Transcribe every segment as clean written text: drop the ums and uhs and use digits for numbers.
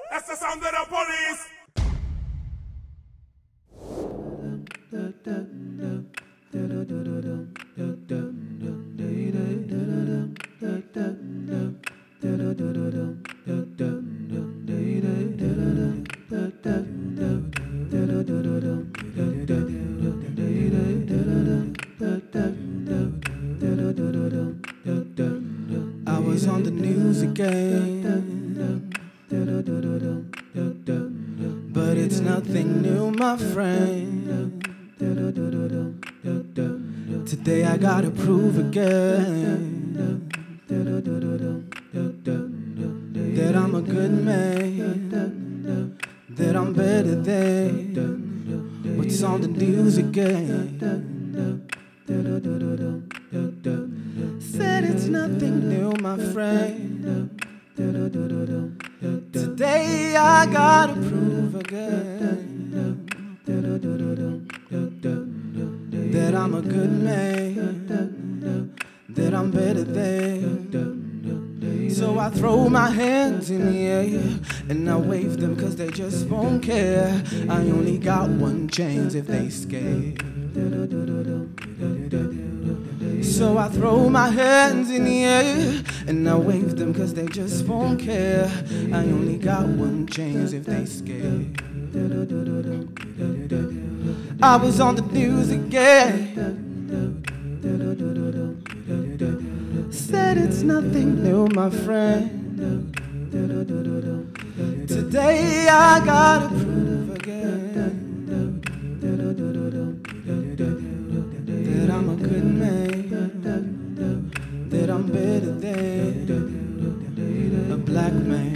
That's the sound of the police. I was on the news again, but it's nothing new, my friend. Today I gotta prove again that I'm a good man, that I'm better than what's on the news again. Said it's nothing new, my friend. Today I gotta prove again that I'm a good man, that I'm better than. So I throw my hands in the air and I wave them cause they just won't care. I only got one chance if they scared. So I throw my hands in the air and I wave them cause they just won't care. I only got one chance if they scared. I was on the news again, said it's nothing new, my friend. Today I gotta prove again that I'm a good man, that I'm better than a black man.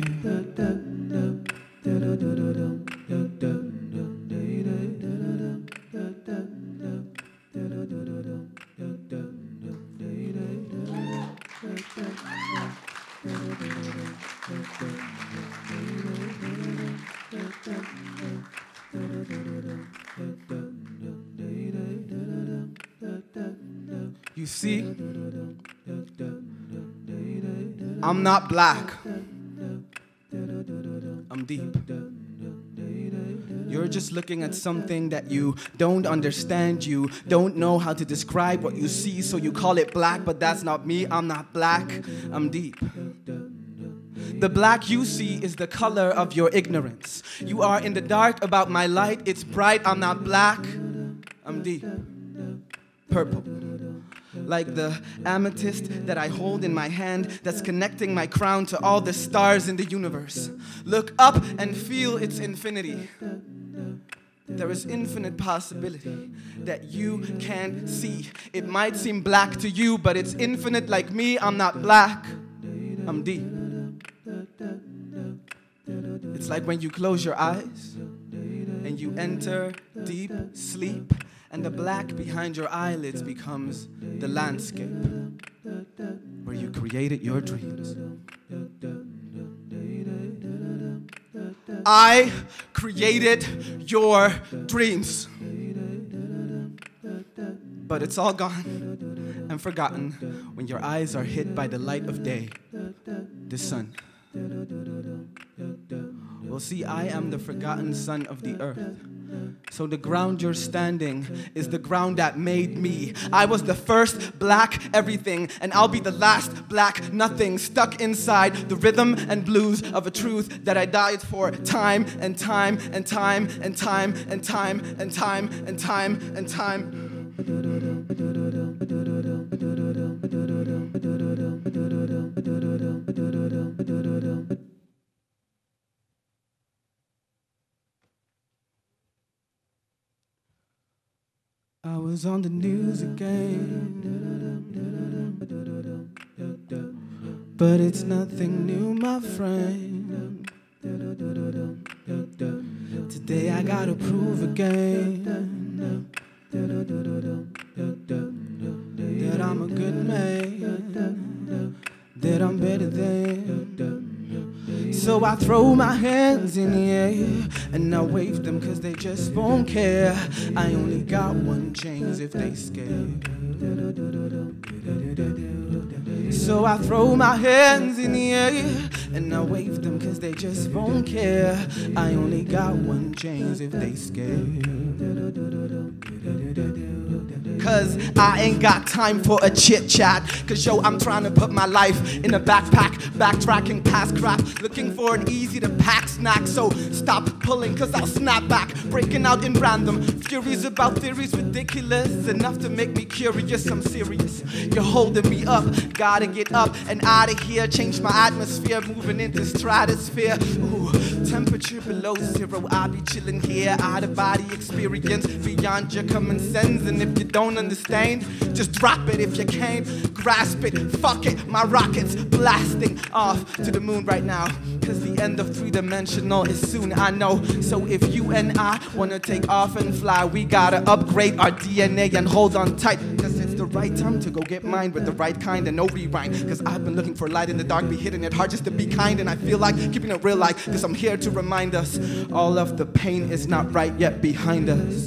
You see, I'm not black, I'm deep. You're just looking at something that you don't understand. You don't know how to describe what you see, so you call it black, but that's not me. I'm not black, I'm deep. The black you see is the color of your ignorance. You are in the dark about my light, it's bright. I'm not black, I'm deep. Purple, like the amethyst that I hold in my hand that's connecting my crown to all the stars in the universe. Look up and feel its infinity. There is infinite possibility that you can't see. It might seem black to you, but it's infinite like me. I'm not black, I'm deep. It's like when you close your eyes and you enter deep sleep, and the black behind your eyelids becomes the landscape where you created your dreams. I created your dreams, but it's all gone and forgotten when your eyes are hit by the light of day, the sun. Well, see, I am the forgotten son of the earth. So the ground you're standing is the ground that made me. I was the first black everything, and I'll be the last black nothing, stuck inside the rhythm and blues of a truth that I died for time and time and time and time and time and time and time and time. I was on the news again, but it's nothing new, my friend. Today I gotta prove again that I'm a good man, that I'm better than. So I throw my hands in the air and I wave them cause they just won't care. I only got one chance if they scared. So I throw my hands in the air and I wave them cause they just won't care. I only got one chance if they scared. Cause I ain't got time for a chit chat. Cause yo, I'm trying to put my life in a backpack, backtracking past crap, looking for an easy to pack snack. So stop pulling cause I'll snap back, breaking out in random furies about theories ridiculous enough to make me curious. I'm serious, you're holding me up, gotta get up and out of here. Change my atmosphere, moving into stratosphere. Ooh, temperature below zero, I'll be chilling here. Out of body experience beyond your common sense. And if you don't understand, just drop it if you can't grasp it. Fuck it, my rocket's blasting off to the moon right now. Cause the end of three-dimensional is soon, I know. So if you and I wanna take off and fly, we gotta upgrade our DNA and hold on tight. Cause it's the right time to go get mine with the right kind and no rewind. Cause I've been looking for light in the dark, be hitting it hard just to be kind. And I feel like keeping it real like, cause I'm here to remind us all of the pain is not right yet behind us.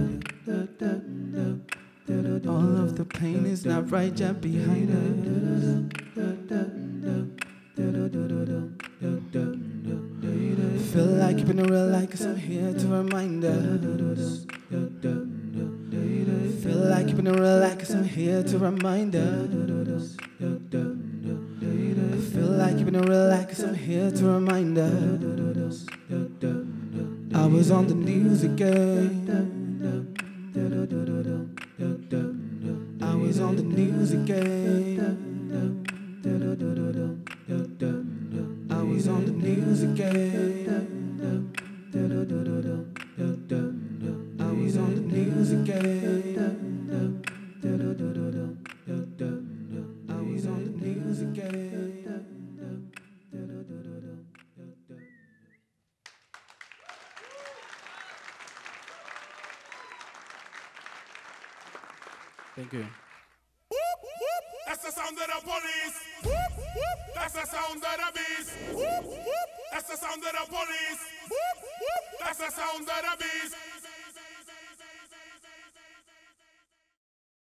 All of the pain is not right yet behind us. Feel like keeping it real like cause I'm here to remind us. Feel like keeping it real like cause I'm here to remind us. Feel like keeping it real like cause I'm here to remind us. I was on the news again. I was on the news again. I was on the news again. I was on the news again. I was on the news again. Thank you. That's the sound of the police. That's the sound of the beast. That's the sound of the police. That's the sound of the beast.